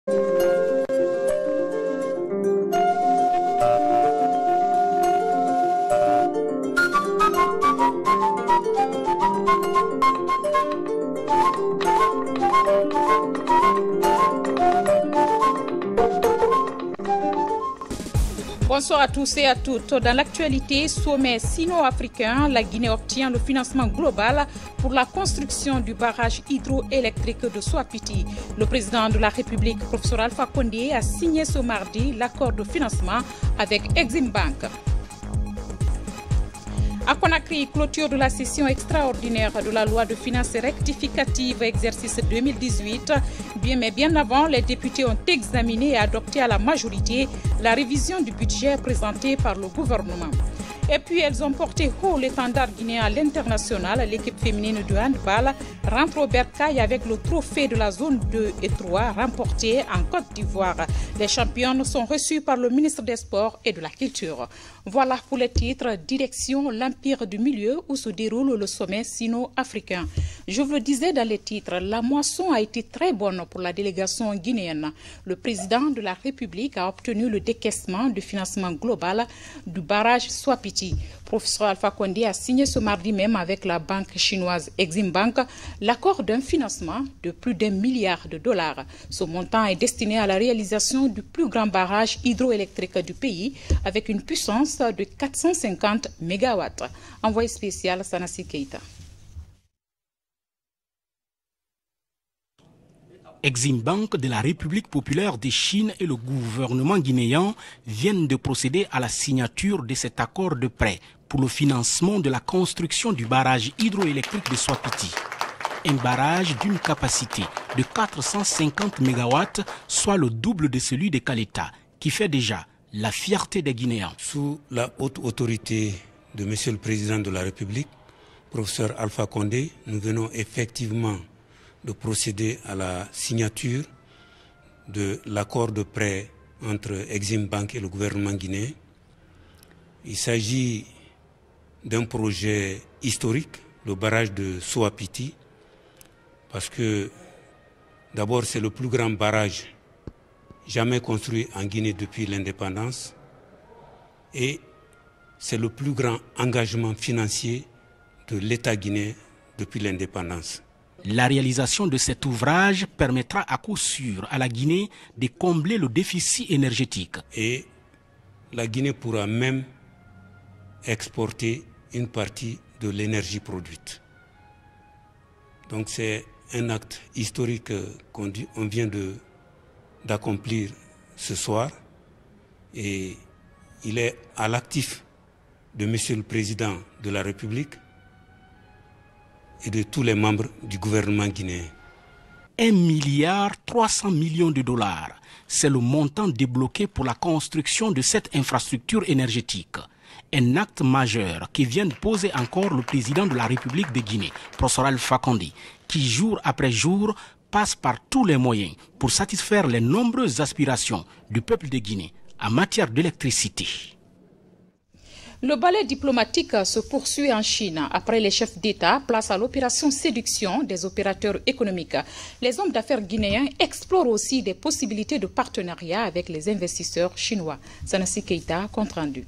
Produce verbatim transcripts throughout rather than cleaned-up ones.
Bonsoir à tous et à toutes. Dans l'actualité, sommet sino-africain, la Guinée obtient le financement global pour la construction du barrage hydroélectrique de Soapiti. Le président de la République, professeur Alpha Condé, a signé ce mardi l'accord de financement avec Exim Bank. À Conakry, clôture de la session extraordinaire de la loi de finances rectificative exercice deux mille dix-huit. Bien, mais bien avant, les députés ont examiné et adopté à la majorité la révision du budget présentée par le gouvernement. Et puis, elles ont porté haut l'étendard guinéen à l'international. L'équipe féminine de handball rentre au bercail avec le trophée de la zone deux et trois remporté en Côte d'Ivoire. Les championnes sont reçues par le ministre des Sports et de la Culture. Voilà pour les titres. Direction l'Empire du Milieu où se déroule le sommet sino-africain. Je vous le disais dans les titres, la moisson a été très bonne pour la délégation guinéenne. Le président de la République a obtenu le décaissement du financement global du barrage Soapiti. Professeur Alpha Condé a signé ce mardi même avec la banque chinoise Exim Bank l'accord d'un financement de plus d'un milliard de dollars. Ce montant est destiné à la réalisation du plus grand barrage hydroélectrique du pays avec une puissance de quatre cent cinquante mégawatts. Envoyé spécial Sanassi Keita. Exim Bank de la République populaire de Chine et le gouvernement guinéen viennent de procéder à la signature de cet accord de prêt pour le financement de la construction du barrage hydroélectrique de Soapiti. Un barrage d'une capacité de quatre cent cinquante mégawatts, soit le double de celui de Caleta, qui fait déjà la fierté des Guinéens. Sous la haute autorité de Monsieur le Président de la République, professeur Alpha Condé, nous venons effectivement de procéder à la signature de l'accord de prêt entre Exim Bank et le gouvernement guinéen. Il s'agit d'un projet historique, le barrage de Soapiti, parce que d'abord c'est le plus grand barrage jamais construit en Guinée depuis l'indépendance et c'est le plus grand engagement financier de l'État guinéen depuis l'indépendance. La réalisation de cet ouvrage permettra à coup sûr à la Guinée de combler le déficit énergétique. Et la Guinée pourra même exporter une partie de l'énergie produite. Donc c'est un acte historique qu'on vient d'accomplir ce soir et il est à l'actif de Monsieur le Président de la République et de tous les membres du gouvernement guinéen. un milliard trois cents millions de dollars, c'est le montant débloqué pour la construction de cette infrastructure énergétique. Un acte majeur qui vient de poser encore le président de la République de Guinée, professeur Alpha Condé, qui jour après jour passe par tous les moyens pour satisfaire les nombreuses aspirations du peuple de Guinée en matière d'électricité. Le ballet diplomatique se poursuit en Chine. Après les chefs d'État, place à l'opération séduction des opérateurs économiques. Les hommes d'affaires guinéens explorent aussi des possibilités de partenariat avec les investisseurs chinois. Sanassi Keita, compte rendu.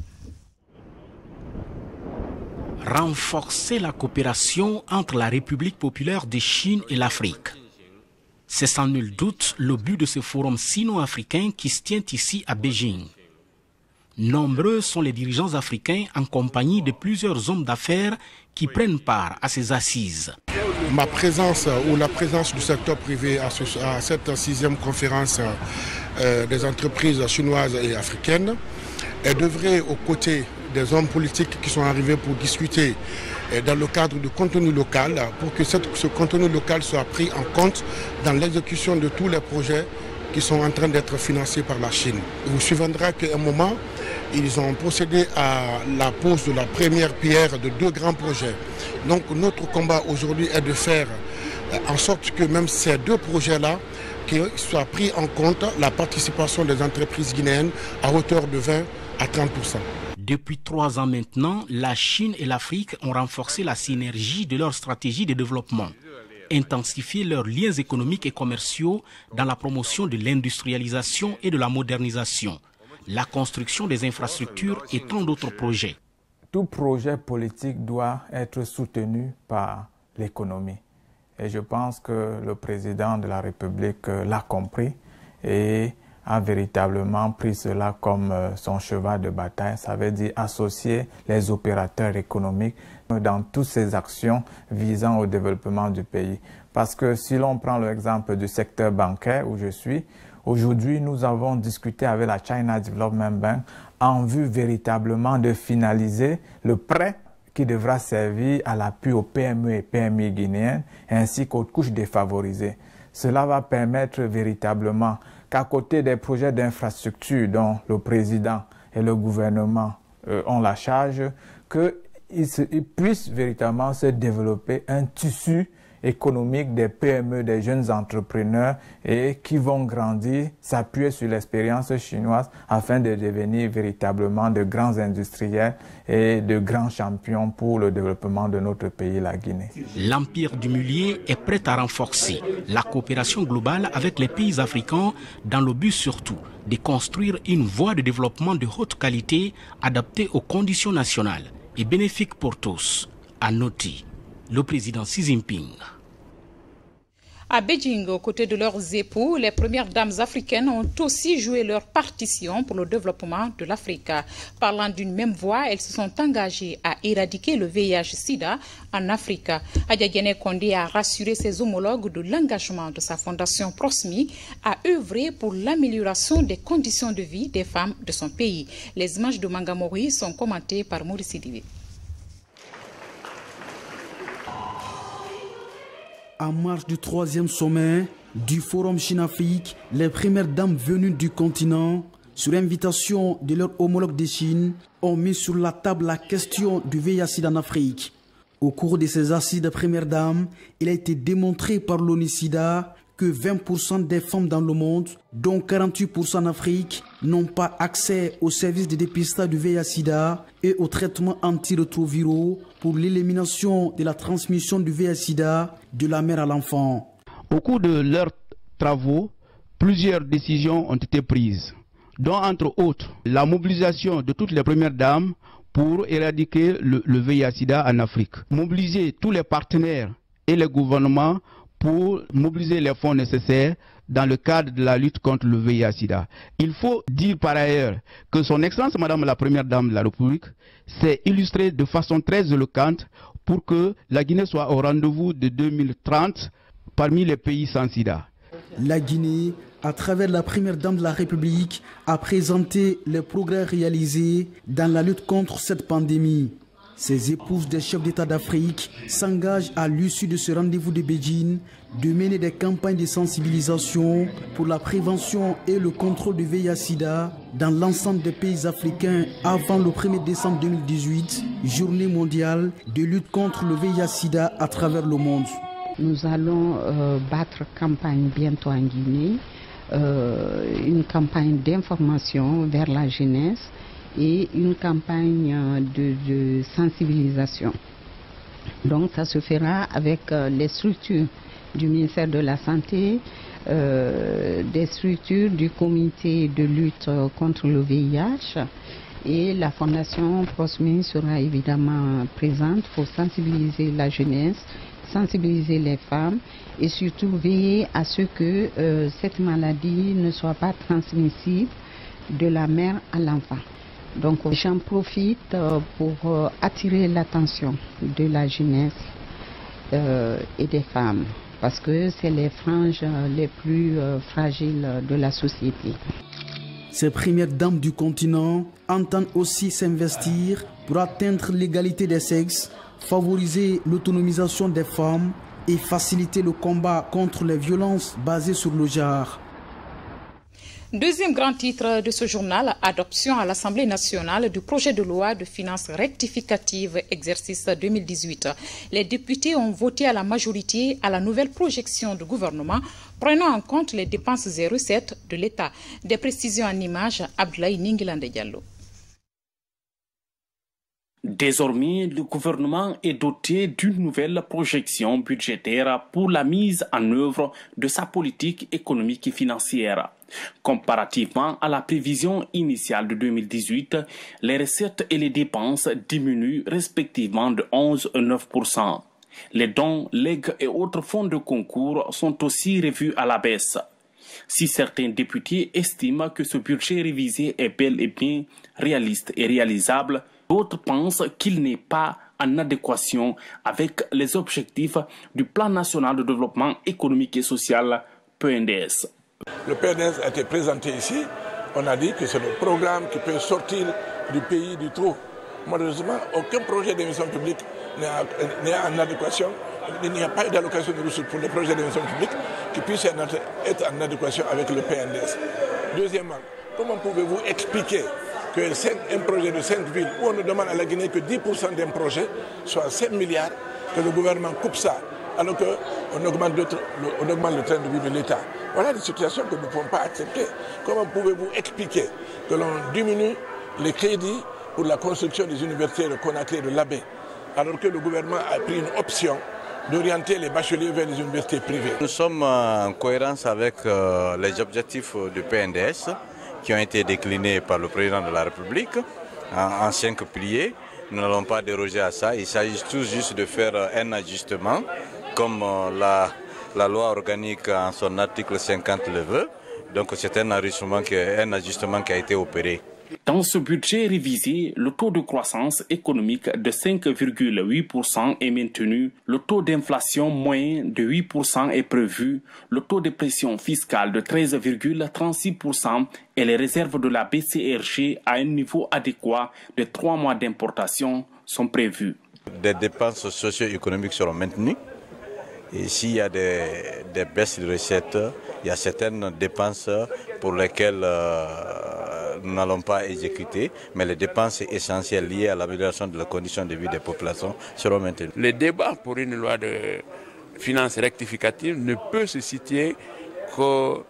Renforcer la coopération entre la République populaire de Chine et l'Afrique. C'est sans nul doute le but de ce forum sino-africain qui se tient ici à Beijing. Nombreux sont les dirigeants africains en compagnie de plusieurs hommes d'affaires qui prennent part à ces assises. Ma présence ou la présence du secteur privé à, ce, à cette sixième conférence euh, des entreprises chinoises et africaines est d'œuvrer aux côtés des hommes politiques qui sont arrivés pour discuter euh, dans le cadre du contenu local pour que cette, ce contenu local soit pris en compte dans l'exécution de tous les projets qui sont en train d'être financés par la Chine. Il vous souviendra qu'à un moment, ils ont procédé à la pose de la première pierre de deux grands projets. Donc notre combat aujourd'hui est de faire en sorte que même ces deux projets-là, qu'il soit pris en compte la participation des entreprises guinéennes à hauteur de vingt à trente pour cent. Depuis trois ans maintenant, la Chine et l'Afrique ont renforcé la synergie de leur stratégie de développement. intensifier leurs liens économiques et commerciaux dans la promotion de l'industrialisation et de la modernisation, la construction des infrastructures et tant d'autres projets. Tout projet politique doit être soutenu par l'économie. Et je pense que le président de la République l'a compris et a véritablement pris cela comme son cheval de bataille. Ça veut dire associer les opérateurs économiques dans toutes ces actions visant au développement du pays. Parce que si l'on prend l'exemple du secteur bancaire où je suis, aujourd'hui nous avons discuté avec la China Development Bank en vue véritablement de finaliser le prêt qui devra servir à l'appui aux P M E et P M I guinéennes ainsi qu'aux couches défavorisées. Cela va permettre véritablement qu'à côté des projets d'infrastructure dont le président et le gouvernement euh, ont la charge, qu'ils puissent véritablement se développer un tissu économique des P M E, des jeunes entrepreneurs et qui vont grandir, s'appuyer sur l'expérience chinoise afin de devenir véritablement de grands industriels et de grands champions pour le développement de notre pays, la Guinée. L'Empire du Mulier est prêt à renforcer la coopération globale avec les pays africains dans le but surtout de construire une voie de développement de haute qualité adaptée aux conditions nationales et bénéfique pour tous, a noté le président Xi Jinping. À Beijing, aux côtés de leurs époux, les premières dames africaines ont aussi joué leur partition pour le développement de l'Afrique. Parlant d'une même voix, elles se sont engagées à éradiquer le V I H sida en Afrique. Adja Condé a rassuré ses homologues de l'engagement de sa fondation Prosmi à œuvrer pour l'amélioration des conditions de vie des femmes de son pays. Les images de Mangamori sont commentées par Maurice Divé. En marge du troisième sommet du Forum Chine-Afrique, les premières dames venues du continent, sur invitation de leurs homologues de Chine, ont mis sur la table la question du V I H sida en Afrique. Au cours de ces assises de premières dames, il a été démontré par l'ONU-SIDA que vingt pour cent des femmes dans le monde, dont quarante-huit pour cent en Afrique, n'ont pas accès aux services de dépistage du V I H sida et aux traitements antirétroviraux pour l'élimination de la transmission du V I H sida de la mère à l'enfant. Au cours de leurs travaux, plusieurs décisions ont été prises, dont entre autres la mobilisation de toutes les premières dames pour éradiquer le, le V I H sida en Afrique. Mobiliser tous les partenaires et les gouvernements pour mobiliser les fonds nécessaires dans le cadre de la lutte contre le V I H sida. Il faut dire par ailleurs que son Excellence Madame la Première Dame de la République s'est illustrée de façon très éloquente pour que la Guinée soit au rendez-vous de deux mille trente parmi les pays sans sida. La Guinée, à travers la Première Dame de la République, a présenté les progrès réalisés dans la lutte contre cette pandémie. Ces épouses des chefs d'État d'Afrique s'engagent à l'issue de ce rendez-vous de Beijing de mener des campagnes de sensibilisation pour la prévention et le contrôle du V I H sida dans l'ensemble des pays africains avant le premier décembre deux mille dix-huit, journée mondiale de lutte contre le V I H sida à travers le monde. Nous allons euh, battre campagne bientôt en Guinée, euh, une campagne d'information vers la jeunesse et une campagne de, de sensibilisation. Donc ça se fera avec euh, les structures du ministère de la Santé, euh, des structures du comité de lutte contre le V I H et la fondation Prosmi sera évidemment présente pour sensibiliser la jeunesse, sensibiliser les femmes et surtout veiller à ce que euh, cette maladie ne soit pas transmissible de la mère à l'enfant. Donc j'en profite pour attirer l'attention de la jeunesse euh, et des femmes, parce que c'est les franges les plus euh, fragiles de la société. Ces premières dames du continent entendent aussi s'investir pour atteindre l'égalité des sexes, favoriser l'autonomisation des femmes et faciliter le combat contre les violences basées sur le genre. Deuxième grand titre de ce journal, adoption à l'Assemblée nationale du projet de loi de finances rectificative exercice deux mille dix-huit. Les députés ont voté à la majorité à la nouvelle projection du gouvernement prenant en compte les dépenses et recettes de l'État. Des précisions en images, Abdoulaye Ningilande Diallo. Désormais, le gouvernement est doté d'une nouvelle projection budgétaire pour la mise en œuvre de sa politique économique et financière. Comparativement à la prévision initiale de deux mille dix-huit, les recettes et les dépenses diminuent respectivement de onze et neuf pour cent. Les dons, legs et autres fonds de concours sont aussi revus à la baisse. Si certains députés estiment que ce budget révisé est bel et bien réaliste et réalisable, d'autres pensent qu'il n'est pas en adéquation avec les objectifs du Plan national de développement économique et social, P N D S. Le P N D S a été présenté ici. On a dit que c'est le programme qui peut sortir du pays du trou. Malheureusement, aucun projet d'émission publique n'est en adéquation. Il n'y a pas eu d'allocation de ressources pour les projets d'émission publique qui puissent être en adéquation avec le P N D S. Deuxièmement, comment pouvez-vous expliquer qu'un projet de cinq villes, où on ne demande à la Guinée que dix pour cent d'un projet, soit cinq milliards, que le gouvernement coupe ça, alors qu'on augmente, on augmente le train de vie de l'État. Voilà des situations que nous ne pouvons pas accepter. Comment pouvez-vous expliquer que l'on diminue les crédits pour la construction des universités de Conakry et de l'Abbé, alors que le gouvernement a pris une option d'orienter les bacheliers vers les universités privées? Nous sommes en cohérence avec euh, les objectifs du P N D S qui ont été déclinés par le président de la République en, en cinq piliers. Nous n'allons pas déroger à ça. Il s'agit tout juste de faire un ajustement, comme euh, la, la loi organique en son article cinquante le veut. Donc c'est un ajustement, qui, un ajustement qui a été opéré. Dans ce budget révisé, le taux de croissance économique de cinq virgule huit pour cent est maintenu, le taux d'inflation moyen de huit pour cent est prévu, le taux de pression fiscale de treize virgule trente-six pour cent et les réserves de la B C R G à un niveau adéquat de trois mois d'importation sont prévues. Des dépenses socio-économiques seront maintenues. Et s'il y a des, des baisses de recettes, il y a certaines dépenses pour lesquelles euh, nous n'allons pas exécuter, mais les dépenses essentielles liées à l'amélioration de la condition de vie des populations seront maintenues. Le débat pour une loi de finances rectificative ne peut se situer qu'à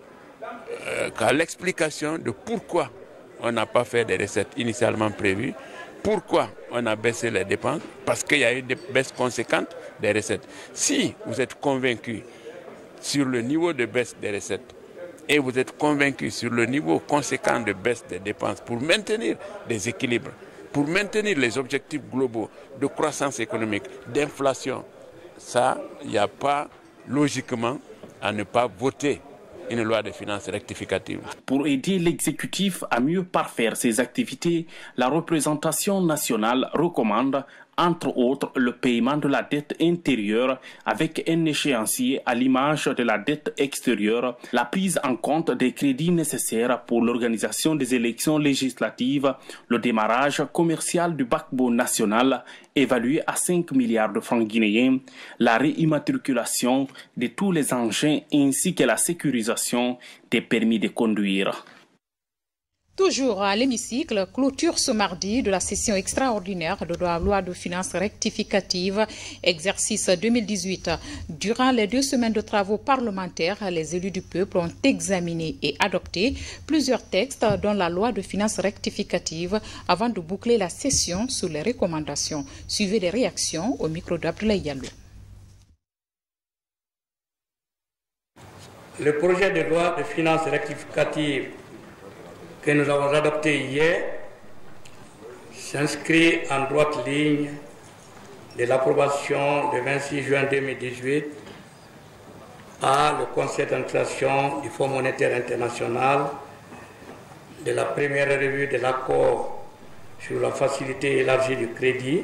euh, l'explication de pourquoi on n'a pas fait des recettes initialement prévues, pourquoi on a baissé les dépenses, parce qu'il y a eu des baisses conséquentes des recettes. Si vous êtes convaincu sur le niveau de baisse des recettes et vous êtes convaincu sur le niveau conséquent de baisse des dépenses pour maintenir des équilibres, pour maintenir les objectifs globaux de croissance économique, d'inflation, ça, il n'y a pas logiquement à ne pas voter une loi de finances rectificative. Pour aider l'exécutif à mieux parfaire ses activités, la représentation nationale recommande, entre autres, le paiement de la dette intérieure avec un échéancier à l'image de la dette extérieure, la prise en compte des crédits nécessaires pour l'organisation des élections législatives, le démarrage commercial du backbone national évalué à cinq milliards de francs guinéens, la réimmatriculation de tous les engins ainsi que la sécurisation des permis de conduire. Toujours à l'hémicycle, clôture ce mardi de la session extraordinaire de la loi de finances rectificative, exercice deux mille dix-huit. Durant les deux semaines de travaux parlementaires, les élus du peuple ont examiné et adopté plusieurs textes dont la loi de finances rectificative avant de boucler la session sous les recommandations. Suivez les réactions au micro d'Abdoulaye Diallo. Le projet de loi de finances rectificative que nous avons adopté hier s'inscrit en droite ligne de l'approbation le vingt-six juin deux mille dix-huit par le Conseil d'administration du Fonds monétaire international de la première revue de l'accord sur la facilité élargie du crédit.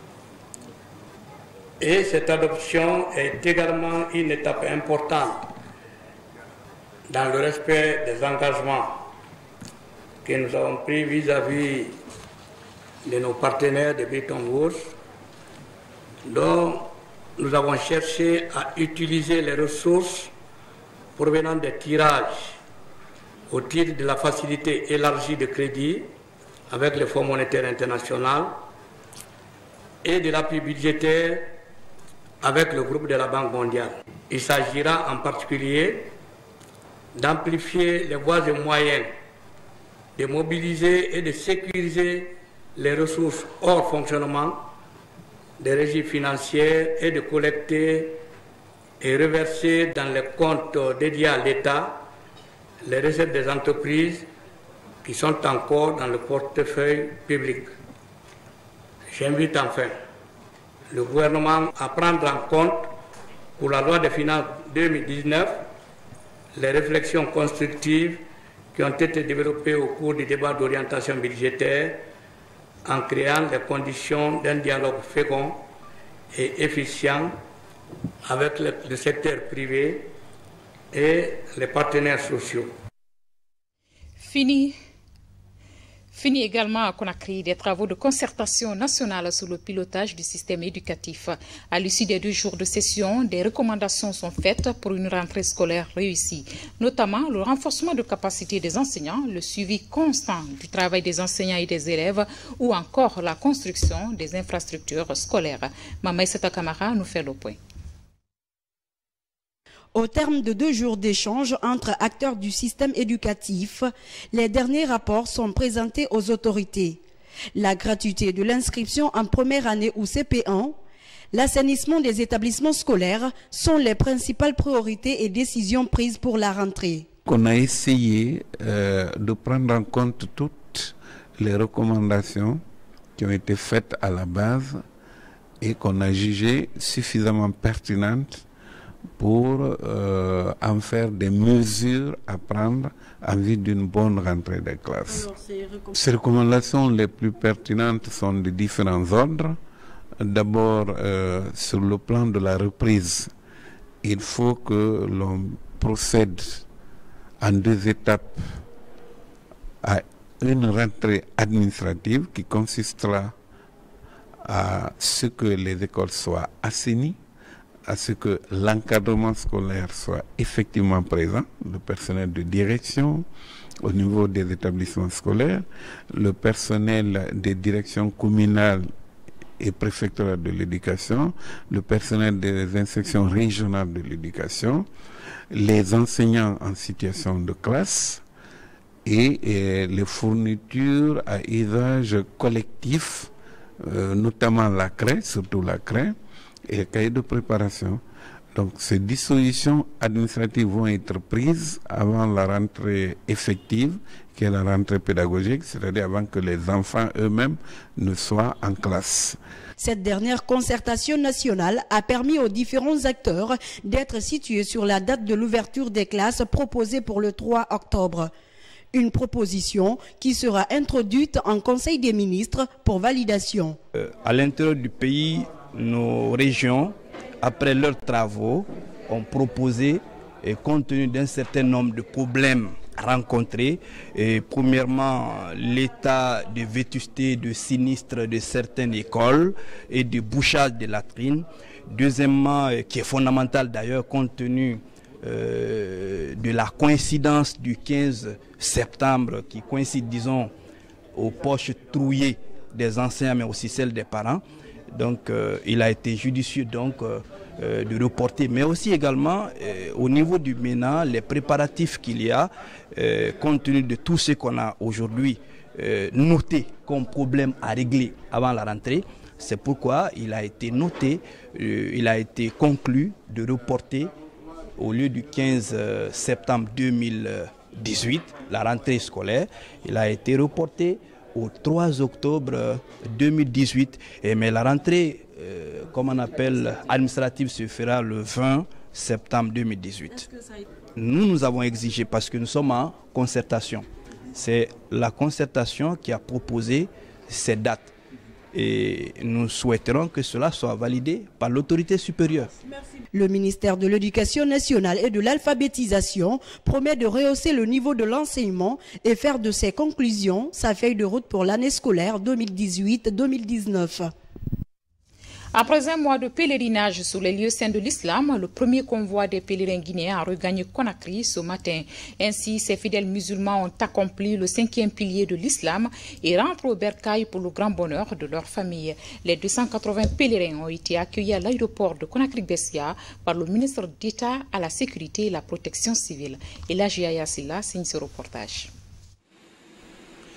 Et cette adoption est également une étape importante dans le respect des engagements que nous avons pris vis-à-vis de nos partenaires de Bretton Woods, dont nous avons cherché à utiliser les ressources provenant des tirages au titre de la facilité élargie de crédit avec le Fonds monétaire international et de l'appui budgétaire avec le groupe de la Banque mondiale. Il s'agira en particulier d'amplifier les voies et moyens de mobiliser et de sécuriser les ressources hors fonctionnement des régies financières et de collecter et reverser dans les comptes dédiés à l'État les recettes des entreprises qui sont encore dans le portefeuille public. J'invite enfin le gouvernement à prendre en compte pour la loi de finances deux mille dix-neuf les réflexions constructives qui ont été développées au cours du débat d'orientation budgétaire en créant les conditions d'un dialogue fécond et efficient avec le, le secteur privé et les partenaires sociaux. Fini. Fini également à Conakry des travaux de concertation nationale sur le pilotage du système éducatif. À l'issue des deux jours de session, des recommandations sont faites pour une rentrée scolaire réussie, notamment le renforcement de capacité des enseignants, le suivi constant du travail des enseignants et des élèves ou encore la construction des infrastructures scolaires. Mamaï Sata Kamara nous fait le point. Au terme de deux jours d'échanges entre acteurs du système éducatif, les derniers rapports sont présentés aux autorités. La gratuité de l'inscription en première année ou C P un, l'assainissement des établissements scolaires sont les principales priorités et décisions prises pour la rentrée. On a essayé euh, de prendre en compte toutes les recommandations qui ont été faites à la base et qu'on a jugées suffisamment pertinentes pour euh, en faire des mesures à prendre en vue d'une bonne rentrée des classes. Alors, ces, recomm ces recommandations les plus pertinentes sont de différents ordres. D'abord, euh, sur le plan de la reprise, il faut que l'on procède en deux étapes à une rentrée administrative qui consistera à ce que les écoles soient assainies, à ce que l'encadrement scolaire soit effectivement présent, le personnel de direction au niveau des établissements scolaires, le personnel des directions communales et préfectorales de l'éducation, le personnel des inspections régionales de l'éducation, les enseignants en situation de classe et, et les fournitures à usage collectif, euh, notamment la craie, surtout la craie, et les cahiers de préparation. Donc ces dispositions administratives vont être prises avant la rentrée effective, qui est la rentrée pédagogique, c'est-à-dire avant que les enfants eux-mêmes ne soient en classe. Cette dernière concertation nationale a permis aux différents acteurs d'être situés sur la date de l'ouverture des classes proposée pour le trois octobre. Une proposition qui sera introduite en Conseil des ministres pour validation. Euh, à l'intérieur du pays, nos régions, après leurs travaux, ont proposé, et compte tenu d'un certain nombre de problèmes rencontrés, et premièrement l'état de vétusté, de sinistre de certaines écoles et de bouchage de latrines. Deuxièmement, qui est fondamental d'ailleurs compte tenu euh, de la coïncidence du quinze septembre, qui coïncide, disons, aux poches trouillées des enseignants mais aussi celles des parents. Donc euh, il a été judicieux donc euh, euh, de reporter, mais aussi également euh, au niveau du MENA, les préparatifs qu'il y a, euh, compte tenu de tout ce qu'on a aujourd'hui euh, noté comme problème à régler avant la rentrée. C'est pourquoi il a été noté, euh, il a été conclu de reporter au lieu du quinze septembre deux mille dix-huit, la rentrée scolaire, il a été reporté au trois octobre deux mille dix-huit, et, mais la rentrée, euh, comme on appelle, administrative se fera le vingt septembre deux mille dix-huit. Nous, nous avons exigé, parce que nous sommes en concertation, c'est la concertation qui a proposé ces dates. Et nous souhaiterons que cela soit validé par l'autorité supérieure. Le ministère de l'Éducation nationale et de l'alphabétisation promet de rehausser le niveau de l'enseignement et faire de ses conclusions sa feuille de route pour l'année scolaire deux mille dix-huit deux mille dix-neuf. Après un mois de pèlerinage sur les lieux saints de l'islam, le premier convoi des pèlerins guinéens a regagné Conakry ce matin. Ainsi, ces fidèles musulmans ont accompli le cinquième pilier de l'islam et rentrent au bercail pour le grand bonheur de leur famille. Les deux cent quatre-vingts pèlerins ont été accueillis à l'aéroport de Conakry-Bessia par le ministre d'État à la sécurité et la protection civile. Et la J A Yassila signe ce reportage.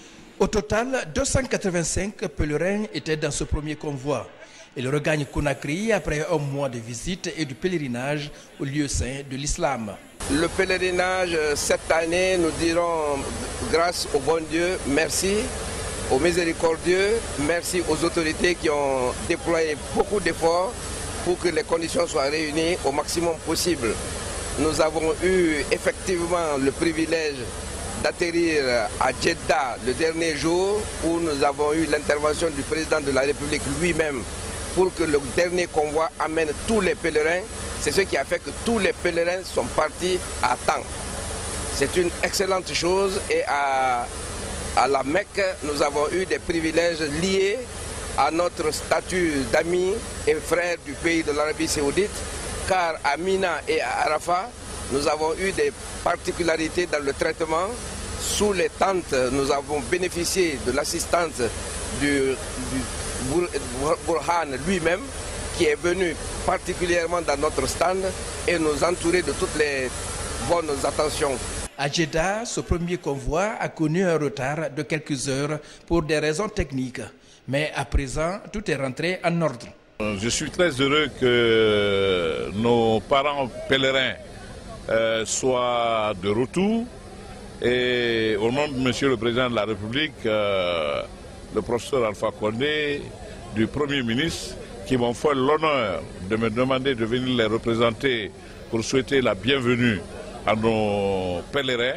Au total, deux cent quatre-vingt-cinq pèlerins étaient dans ce premier convoi. Ils regagnent Conakry après un mois de visite et de pèlerinage au lieu saint de l'islam. Le pèlerinage, cette année, nous dirons grâce au bon Dieu, merci, aux miséricordieux, merci aux autorités qui ont déployé beaucoup d'efforts pour que les conditions soient réunies au maximum possible. Nous avons eu effectivement le privilège d'atterrir à Jeddah le dernier jour où nous avons eu l'intervention du président de la République lui-même pour que le dernier convoi amène tous les pèlerins. C'est ce qui a fait que tous les pèlerins sont partis à temps. C'est une excellente chose et à, à la Mecque, nous avons eu des privilèges liés à notre statut d'amis et frères du pays de l'Arabie Saoudite, car à Mina et à Arafat, nous avons eu des particularités dans le traitement. Sous les tentes, nous avons bénéficié de l'assistance du, du Burhan lui-même, qui est venu particulièrement dans notre stand et nous entourer de toutes les bonnes attentions. À Jeddah, ce premier convoi a connu un retard de quelques heures pour des raisons techniques. Mais à présent, tout est rentré en ordre. Je suis très heureux que nos parents pèlerins euh, soient de retour. Et au nom de Monsieur le Président de la République, euh, le professeur Alpha Condé, du Premier ministre, qui m'ont fait l'honneur de me demander de venir les représenter pour souhaiter la bienvenue à nos pèlerins.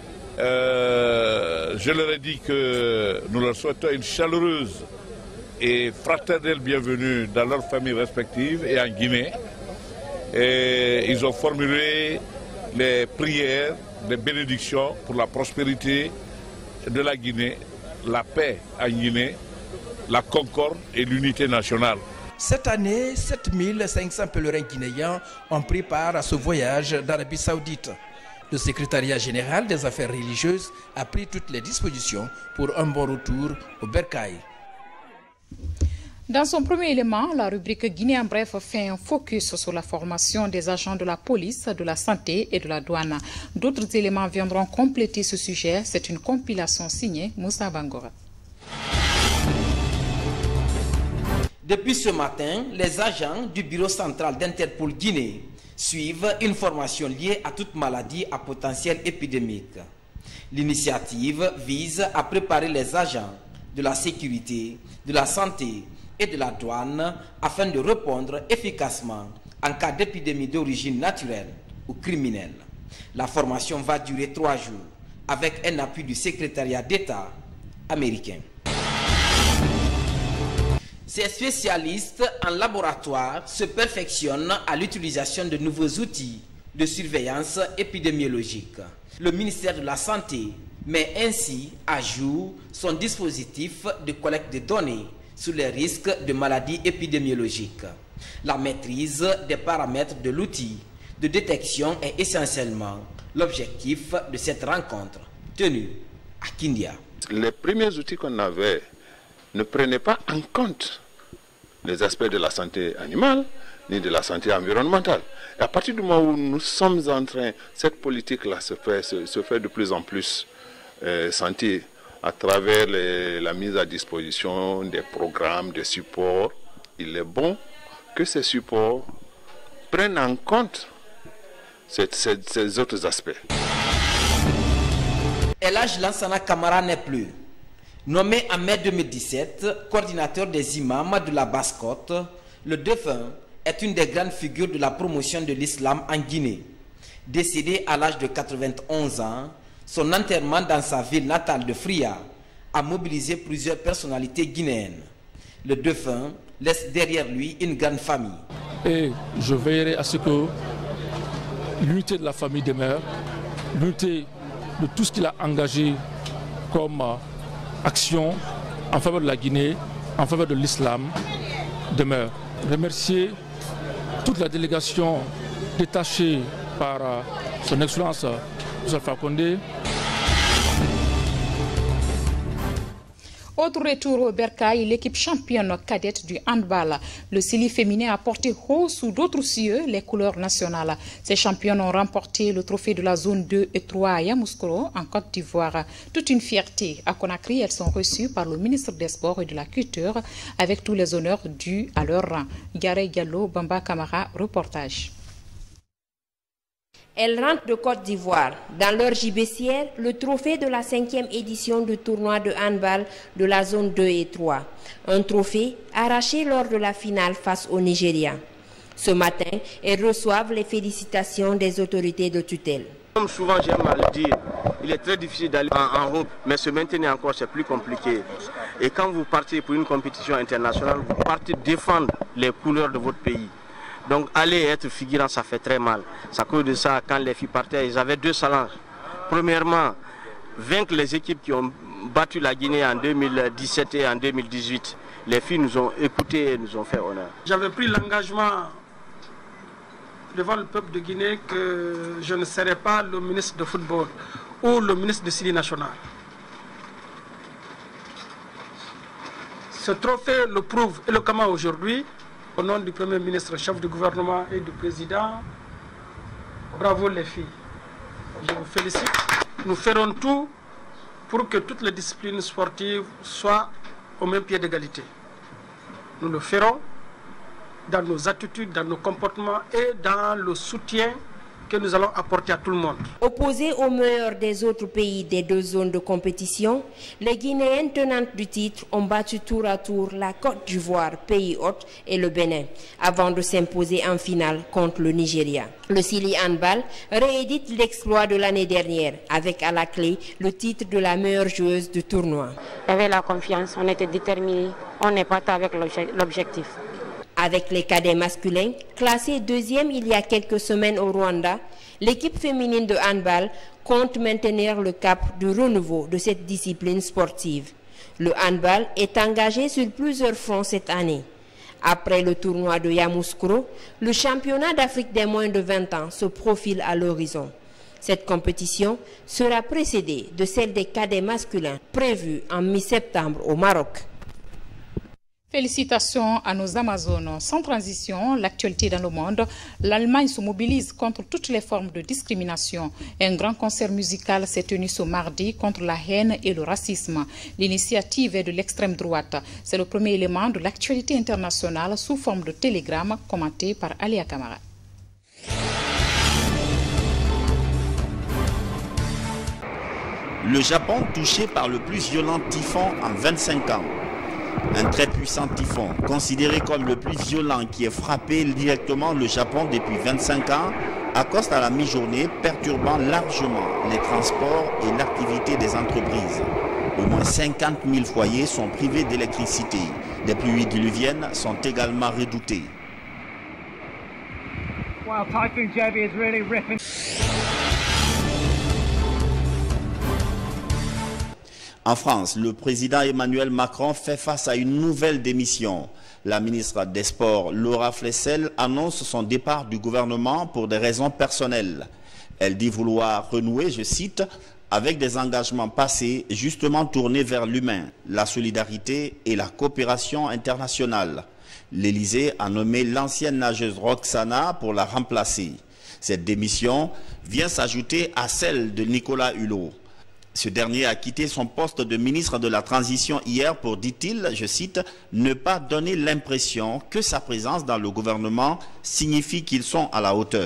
Euh, je leur ai dit que nous leur souhaitons une chaleureuse et fraternelle bienvenue dans leurs familles respectives et en Guinée. Et ils ont formulé les prières, les bénédictions pour la prospérité de la Guinée, la paix en Guinée, la concorde et l'unité nationale. Cette année, sept mille cinq cents pèlerins guinéens ont pris part à ce voyage d'Arabie Saoudite. Le secrétariat général des affaires religieuses a pris toutes les dispositions pour un bon retour au Bercail. Dans son premier élément, la rubrique Guinée en bref fait un focus sur la formation des agents de la police, de la santé et de la douane. D'autres éléments viendront compléter ce sujet. C'est une compilation signée Moussa Bangora. Depuis ce matin, les agents du bureau central d'Interpol Guinée suivent une formation liée à toute maladie à potentiel épidémique. L'initiative vise à préparer les agents de la sécurité, de la santé et de la douane afin de répondre efficacement en cas d'épidémie d'origine naturelle ou criminelle. La formation va durer trois jours avec un appui du secrétariat d'État américain. Ces spécialistes en laboratoire se perfectionnent à l'utilisation de nouveaux outils de surveillance épidémiologique. Le ministère de la Santé met ainsi à jour son dispositif de collecte de données sur les risques de maladies épidémiologiques. La maîtrise des paramètres de l'outil de détection est essentiellement l'objectif de cette rencontre tenue à Kindia. Les premiers outils qu'on avait ne prenaient pas en compte les aspects de la santé animale ni de la santé environnementale. Et à partir du moment où nous sommes en train, cette politique-là se fait, se, se fait de plus en plus euh, sentir à travers les, la mise à disposition des programmes, des supports, il est bon que ces supports prennent en compte cette, cette, ces autres aspects. Elhadj Lansana Camara n'est plus. Nommé en mai deux mille dix-sept, coordinateur des imams de la Basse-Côte, le défunt est une des grandes figures de la promotion de l'islam en Guinée. Décédé à l'âge de quatre-vingt-onze ans, son enterrement dans sa ville natale de Fria a mobilisé plusieurs personnalités guinéennes. Le défunt laisse derrière lui une grande famille. Et je veillerai à ce que l'unité de la famille demeure, l'unité de tout ce qu'il a engagé comme action en faveur de la Guinée, en faveur de l'islam, demeure. Remercier toute la délégation détachée par son Excellence Alpha Condé. Autre retour au Bercail, l'équipe championne cadette du handball. Le Sili féminin a porté haut sous d'autres cieux les couleurs nationales. Ces championnes ont remporté le trophée de la zone deux et trois à Yamoussoukro, en Côte d'Ivoire. Toute une fierté. À Conakry, elles sont reçues par le ministre des Sports et de la Culture avec tous les honneurs dus à leur rang. Gare Diallo, Bamba Camara, reportage. Elles rentrent de Côte d'Ivoire. Dans leur gibecière, le trophée de la cinquième édition du tournoi de handball de la zone deux et trois. Un trophée arraché lors de la finale face au Nigeria. Ce matin, elles reçoivent les félicitations des autorités de tutelle. Comme souvent j'aime à le dire, il est très difficile d'aller en, en haut, mais se maintenir encore c'est plus compliqué. Et quand vous partez pour une compétition internationale, vous partez défendre les couleurs de votre pays. Donc aller être figurant, ça fait très mal. C'est à cause de ça, quand les filles partaient, ils avaient deux challenges. Premièrement, vaincre les équipes qui ont battu la Guinée en deux mille dix-sept et en deux mille dix-huit. Les filles nous ont écoutés et nous ont fait honneur. J'avais pris l'engagement devant le peuple de Guinée que je ne serai pas le ministre de football ou le ministre de Sili national. Ce trophée le prouve éloquemment aujourd'hui. Au nom du Premier ministre, chef du gouvernement et du président, bravo les filles. Je vous félicite. Nous ferons tout pour que toutes les disciplines sportives soient au même pied d'égalité. Nous le ferons dans nos attitudes, dans nos comportements et dans le soutien que nous allons apporter à tout le monde. Opposés aux meilleurs des autres pays des deux zones de compétition, les Guinéennes tenantes du titre ont battu tour à tour la Côte d'Ivoire, pays hôte, et le Bénin, avant de s'imposer en finale contre le Nigeria. Le Sili Handball réédite l'exploit de l'année dernière, avec à la clé le titre de la meilleure joueuse du tournoi. Avec la confiance, on était déterminés, on est parti avec l'objectif. Avec les cadets masculins, classés deuxième il y a quelques semaines au Rwanda, l'équipe féminine de handball compte maintenir le cap du renouveau de cette discipline sportive. Le handball est engagé sur plusieurs fronts cette année. Après le tournoi de Yamoussoukro, le championnat d'Afrique des moins de vingt ans se profile à l'horizon. Cette compétition sera précédée de celle des cadets masculins prévue en mi-septembre au Maroc. Félicitations à nos Amazones. Sans transition, l'actualité dans le monde, l'Allemagne se mobilise contre toutes les formes de discrimination. Un grand concert musical s'est tenu ce mardi contre la haine et le racisme. L'initiative est de l'extrême droite. C'est le premier élément de l'actualité internationale sous forme de télégramme commenté par Alia Kamara. Le Japon touché par le plus violent typhon en vingt-cinq ans. Un très puissant typhon, considéré comme le plus violent qui ait frappé directement le Japon depuis vingt-cinq ans, accoste à la mi-journée, perturbant largement les transports et l'activité des entreprises. Au moins cinquante mille foyers sont privés d'électricité. Des pluies diluviennes sont également redoutées. Wow, Typhoon Jebi is really ripping. En France, le président Emmanuel Macron fait face à une nouvelle démission. La ministre des Sports, Laura Flessel, annonce son départ du gouvernement pour des raisons personnelles. Elle dit vouloir renouer, je cite, avec des engagements passés justement tournés vers l'humain, la solidarité et la coopération internationale. L'Élysée a nommé l'ancienne nageuse Roxana pour la remplacer. Cette démission vient s'ajouter à celle de Nicolas Hulot. Ce dernier a quitté son poste de ministre de la Transition hier pour, dit-il, je cite, « ne pas donner l'impression que sa présence dans le gouvernement signifie qu'ils sont à la hauteur ».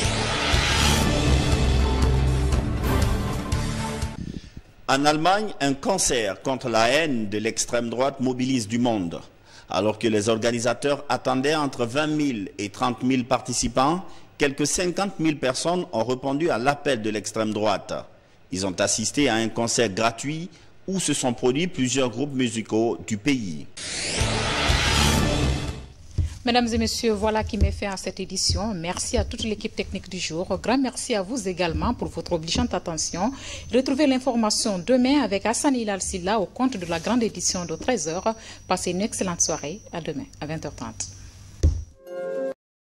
En Allemagne, un concert contre la haine de l'extrême droite mobilise du monde. Alors que les organisateurs attendaient entre vingt mille et trente mille participants, quelques cinquante mille personnes ont répondu à l'appel de l'extrême droite. Ils ont assisté à un concert gratuit où se sont produits plusieurs groupes musicaux du pays. Mesdames et messieurs, voilà qui met fin à cette édition. Merci à toute l'équipe technique du jour. Grand merci à vous également pour votre obligeante attention. Retrouvez l'information demain avec Hassan Hilal Silla au compte de la grande édition de treize heures. Passez une excellente soirée. À demain à vingt heures trente.